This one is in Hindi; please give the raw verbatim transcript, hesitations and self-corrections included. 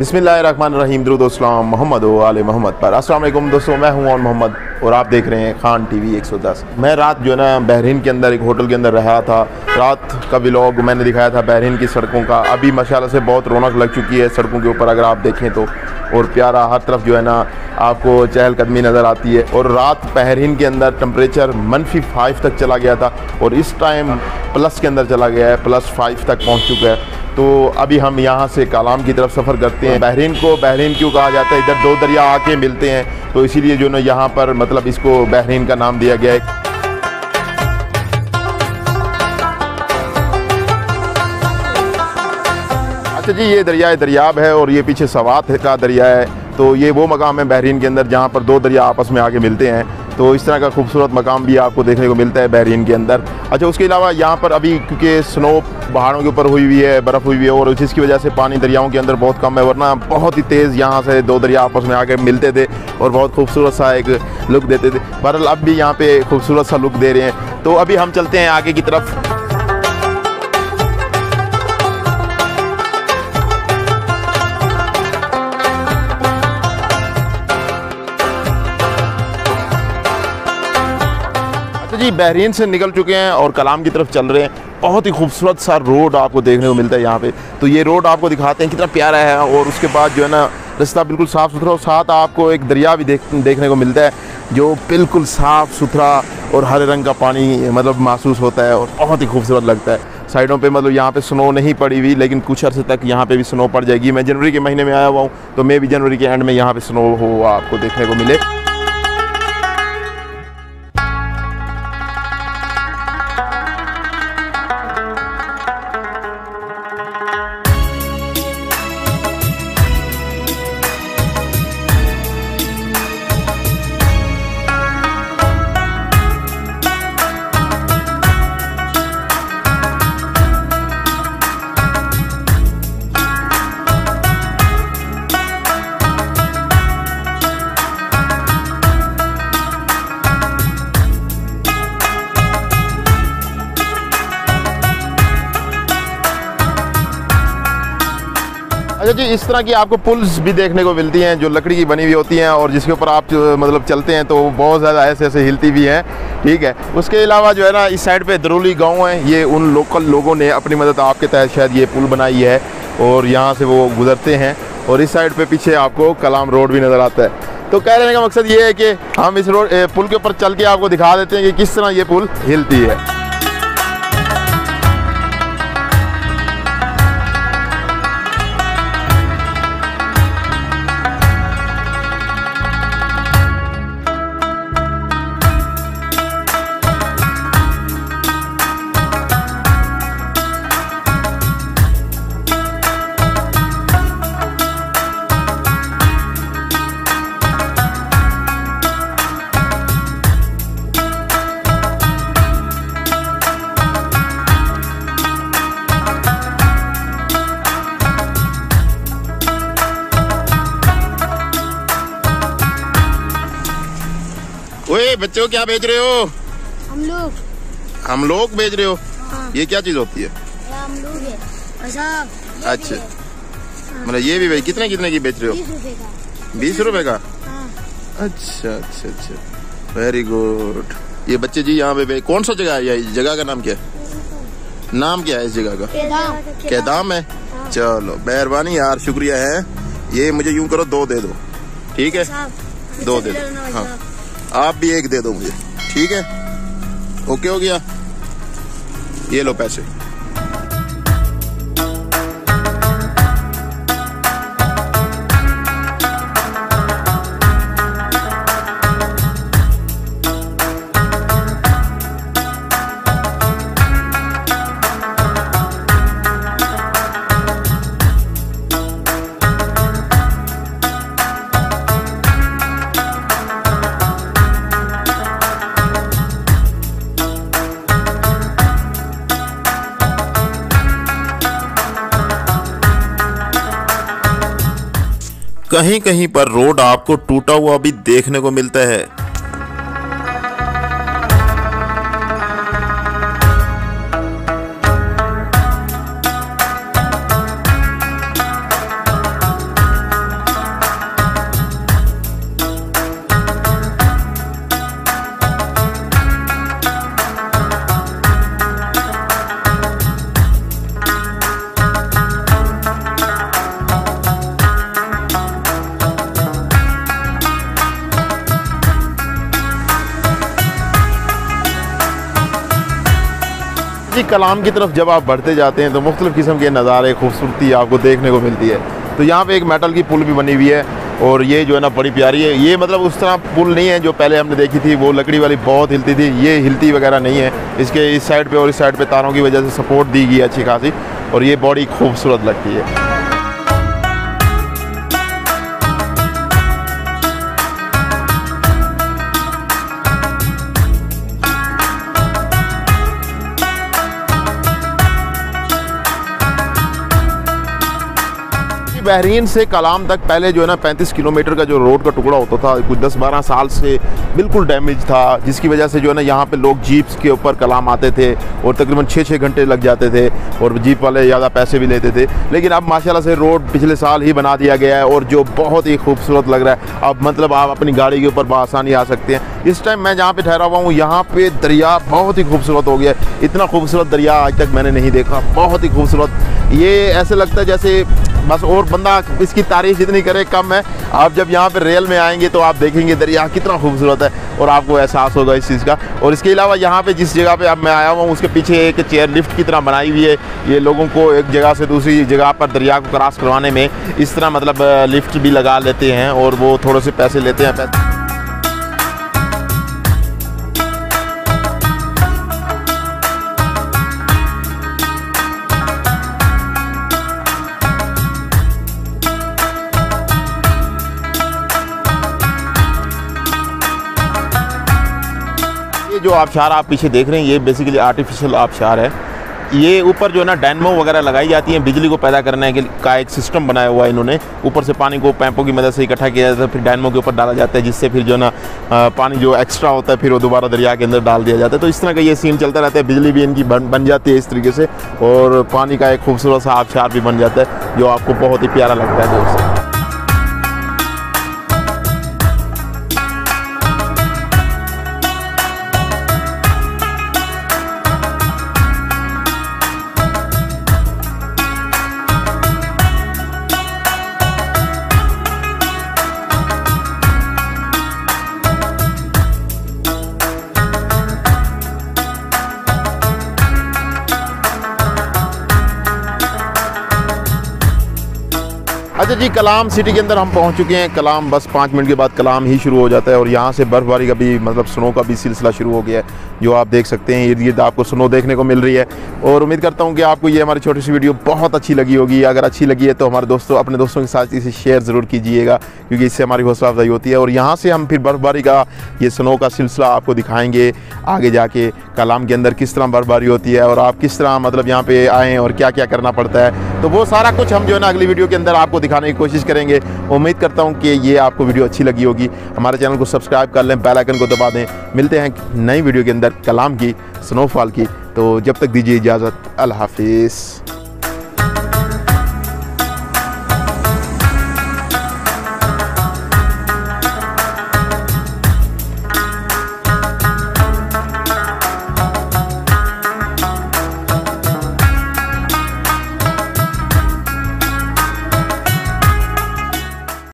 बिस्मिल्लाहिर्रहमानिर्रहीम, दुरूद व सलाम मोहम्मद व आले मोहम्मद पर। अस्सलाम वालेकुम दोस्तों, मैं हूं और मोहम्मद और आप देख रहे हैं खान टीवी एक सौ दस। मैं रात जो है ना बहरीन के अंदर एक होटल के अंदर रहा था। रात का व्लॉग मैंने दिखाया था बहरीन की सड़कों का। अभी माशाल्लाह से बहुत रौनक लग चुकी है सड़कों के ऊपर, अगर आप देखें तो, और प्यारा हर तरफ जो है ना आपको चहलकदमी नज़र आती है। और रात बहरीन के अंदर टेम्परेचर मनफी फाइव तक चला गया था और इस टाइम प्लस के अंदर चला गया है, प्लस फाइव तक पहुँच चुका है। तो अभी हम यहाँ से कालाम की तरफ सफ़र करते हैं। बहरीन को बहरीन क्यों कहा जाता है, इधर दो दरिया आके मिलते हैं, तो इसीलिए जो ना यहाँ पर मतलब इसको बहरीन का नाम दिया गया है। अच्छा जी, ये दरिया दरियाब है और ये पीछे सवात का दरिया है। तो ये वो मकाम है बहरीन के अंदर जहाँ पर दो दरिया आपस में आके मिलते हैं। तो इस तरह का खूबसूरत मकाम भी आपको देखने को मिलता है बहरीन के अंदर। अच्छा, उसके अलावा यहाँ पर अभी क्योंकि स्नो पहाड़ों के ऊपर हुई हुई है, बर्फ़ हुई हुई है, और जिसकी वजह से पानी दरियाओं के अंदर बहुत कम है, वरना बहुत ही तेज़ यहाँ से दो दरिया आपस में आके मिलते थे और बहुत खूबसूरत सा एक लुक देते थे। बहरहाल अब भी यहाँ पे खूबसूरत सा लुक दे रहे हैं। तो अभी हम चलते हैं आगे की तरफ। जी, बहरीन से निकल चुके हैं और कलाम की तरफ चल रहे हैं। बहुत ही खूबसूरत सा रोड आपको देखने को मिलता है यहाँ पे। तो ये रोड आपको दिखाते हैं कितना प्यारा है, और उसके बाद जो है ना रास्ता बिल्कुल साफ़ सुथरा, और साथ आपको एक दरिया भी देख देखने को मिलता है जो बिल्कुल साफ़ सुथरा और हरे रंग का पानी मतलब महसूस होता है और बहुत ही खूबसूरत लगता है। साइडों पे मतलब यहाँ पे स्नो नहीं पड़ी हुई, लेकिन कुछ अर्से तक यहाँ पे भी स्नो पड़ जाएगी। मैं जनवरी के महीने में आया हुआ हूँ, तो मैं भी जनवरी के एंड में यहाँ पे स्नो हो आपको देखने को मिले। अच्छा जी, इस तरह की आपको पुल्स भी देखने को मिलती हैं जो लकड़ी की बनी हुई होती हैं, और जिसके ऊपर आप मतलब चलते हैं तो बहुत ज़्यादा ऐसे ऐसे हिलती भी हैं। ठीक है, उसके अलावा जो है ना इस साइड पे दरूली गांव है। ये उन लोकल लोगों ने अपनी मदद आपके तहत शायद ये पुल बनाई है और यहाँ से वो गुजरते हैं। और इस साइड पे पीछे आपको कलाम रोड भी नज़र आता है। तो कह रहने का मकसद ये है कि हम इस रोड पुल के ऊपर चल के आपको दिखा देते हैं कि किस तरह ये पुल हिलती है। ओए बच्चों, क्या बेच रहे हो? हम लोग हम लोग बेच रहे हो? हाँ। ये क्या चीज होती है? हम लोग है। अच्छा, मतलब ये भी भाई कितने कितने की बेच रहे हो? बीस रुपए का। बीस रुपए का? हाँ। अच्छा अच्छा अच्छा, वेरी गुड। ये बच्चे जी यहाँ पे कौन सा जगह है? ये जगह का नाम क्या है? नाम क्या है इस जगह का? केदाम। केदाम है। हाँ। चलो, मेहरबानी यार, शुक्रिया है। ये मुझे यूं करो, दो दे दो। ठीक है, दो दे दो। हाँ, आप भी एक दे दो मुझे। ठीक है, ओके हो गया। ये लो पैसे। कहीं कहीं पर रोड आपको टूटा हुआ भी देखने को मिलता है। जी कलाम की तरफ जब आप बढ़ते जाते हैं तो मुख्तलिफ़ किस्म के नज़ारे खूबसूरती आपको देखने को मिलती है। तो यहाँ पे एक मेटल की पुल भी बनी हुई है और ये जो है ना बड़ी प्यारी है। ये मतलब उस तरह पुल नहीं है जो पहले हमने देखी थी, वो लकड़ी वाली बहुत हिलती थी, ये हिलती वगैरह नहीं है। इसके इस साइड पे और इस साइड पे तारों की वजह से सपोर्ट दी गई है अच्छी खासी, और ये बड़ी खूबसूरत लगती है। बहरीन से कलाम तक पहले जो है ना पैंतीस किलोमीटर का जो रोड का टुकड़ा होता था, कुछ दस बारह साल से बिल्कुल डैमेज था, जिसकी वजह से जो है ना यहाँ पे लोग जीप्स के ऊपर कलाम आते थे और तकरीबन छः छः घंटे लग जाते थे और जीप वाले ज़्यादा पैसे भी लेते थे। लेकिन अब माशाल्लाह से रोड पिछले साल ही बना दिया गया है और जो बहुत ही खूबसूरत लग रहा है। अब मतलब आप अपनी गाड़ी के ऊपर बआसानी आ सकते हैं। इस टाइम मैं जहाँ पे ठहरा हुआ हूँ यहाँ पे दरिया बहुत ही खूबसूरत हो गया है। इतना खूबसूरत दरिया आज तक मैंने नहीं देखा, बहुत ही खूबसूरत। ये ऐसे लगता है जैसे बस, और बंदा इसकी तारीफ जितनी करे कम है। आप जब यहाँ पे रेल में आएंगे तो आप देखेंगे दरिया कितना खूबसूरत है और आपको एहसास होगा इस चीज़ का। और इसके अलावा यहाँ पे जिस जगह पे अब मैं आया हुआ हूँ उसके पीछे एक चेयर लिफ्ट की तरह बनाई हुई है। ये लोगों को एक जगह से दूसरी जगह पर दरिया को क्रॉस करवाने में इस तरह मतलब लिफ्ट भी लगा लेते हैं और वो थोड़े से पैसे लेते हैं। पैसे जो आबशार आप पीछे देख रहे हैं ये बेसिकली आर्टिफिशियल आबशार है। ये ऊपर जो है ना डायनमो वगैरह लगाई जाती हैं बिजली को पैदा करने के का एक सिस्टम बनाया हुआ है इन्होंने। ऊपर से पानी को पैपों की मदद से इकट्ठा किया जाता है, फिर डायनमो के ऊपर डाला जाता है, जिससे फिर जो है ना पानी जो एक्स्ट्रा होता है फिर वो दोबारा दरिया के अंदर डाल दिया जाता है। तो इस तरह का ये सीन चलता रहता है। बिजली भी इनकी बन बन जाती है इस तरीके से और पानी का एक खूबसूरत सा आबशार भी बन जाता है जो आपको बहुत ही प्यारा लगता है दोस्तों। अच्छा जी, कलाम सिटी के अंदर हम पहुंच चुके हैं। कलाम बस पाँच मिनट के बाद कलाम ही शुरू हो जाता है और यहाँ से बर्फ़बारी का भी मतलब स्नो का भी सिलसिला शुरू हो गया है, जो आप देख सकते हैं। इर्द गिर्द आपको स्नो देखने को मिल रही है और उम्मीद करता हूँ कि आपको ये हमारी छोटी सी वीडियो बहुत अच्छी लगी होगी। अगर अच्छी लगी है तो हमारे दोस्तों अपने दोस्तों के साथ इसे शेयर ज़रूर कीजिएगा, क्योंकि इससे हमारी हौसला अफजाई होती है। और यहाँ से हम फिर बर्फ़बारी का ये स्नो का सिलसिला आपको दिखाएँगे आगे जाके, कलाम के अंदर किस तरह बर्फ़बारी होती है और आप किस तरह मतलब यहाँ पे आएँ और क्या क्या करना पड़ता है। तो वो सारा कुछ हम जो है ना अगली वीडियो के अंदर आपको दिखाने की कोशिश करेंगे। उम्मीद करता हूँ कि ये आपको वीडियो अच्छी लगी होगी। हमारे चैनल को सब्सक्राइब कर लें, बेल आइकन को दबा दें। मिलते हैं नई वीडियो के अंदर कलाम की, स्नोफॉल की। तो जब तक दीजिए इजाज़त, अल्लाह हाफिज़।